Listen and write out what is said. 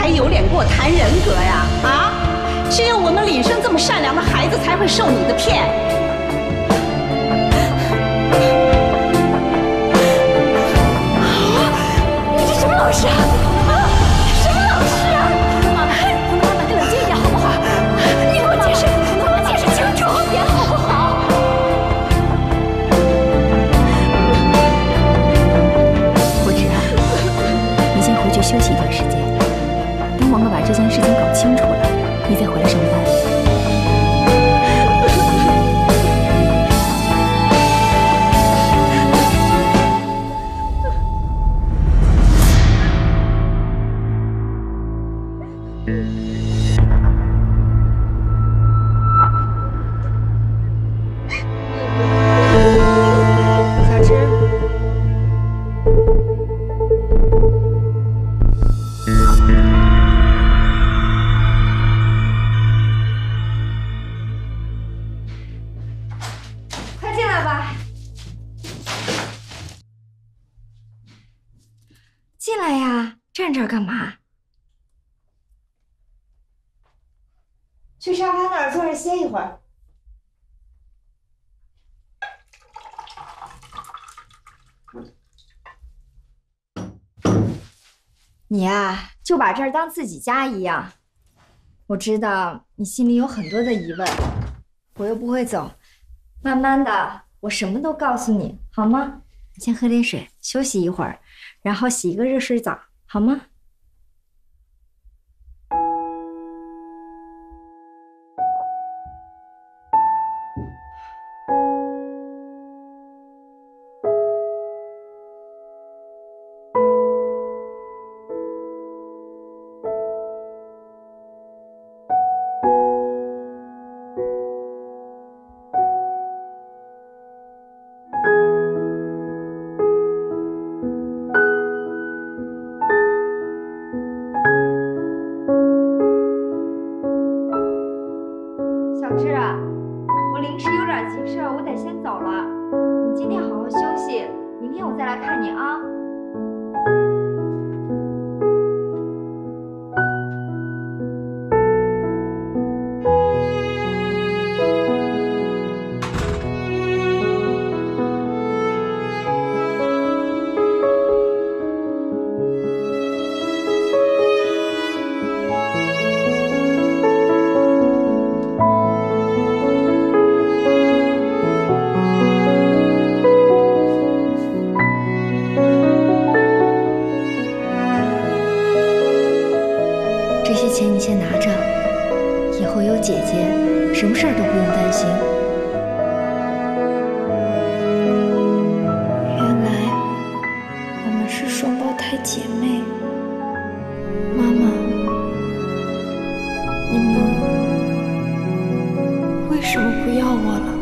还有脸给我谈人格呀？啊！只有我们李生这么善良的孩子才会受你的骗。 你这什么老师啊？什么老师啊？妈妈，你冷静一点好不好？你给我解释，你给我解释清楚点好不好？ 我知道，你先回去休息一段时间，等我们把这件事情搞清楚了，你再回来上班。 小芝，快进来吧。进来呀，站这儿干嘛？去沙发那儿坐着歇一会儿。你呀，就把这儿当自己家一样。我知道你心里有很多的疑问，我又不会走，慢慢的，我什么都告诉你，好吗？先喝点水，休息一会儿，然后洗一个热水澡，好吗？小智啊，我临时有点急事，我得先走了。你今天好好休息，明天我再来看你啊。这些钱你先拿着，以后有姐姐，什么事儿都不用担心。 原来我们是双胞胎姐妹。妈妈，你们为什么不要我了？